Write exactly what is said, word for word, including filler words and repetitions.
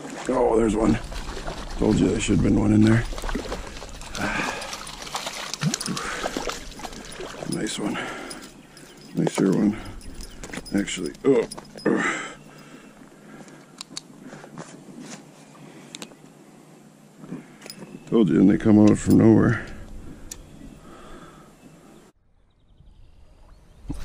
Oh, there's one. Told you there should have been one in there. Nice one. Nicer one. Actually, oh. Told you, and they come out from nowhere.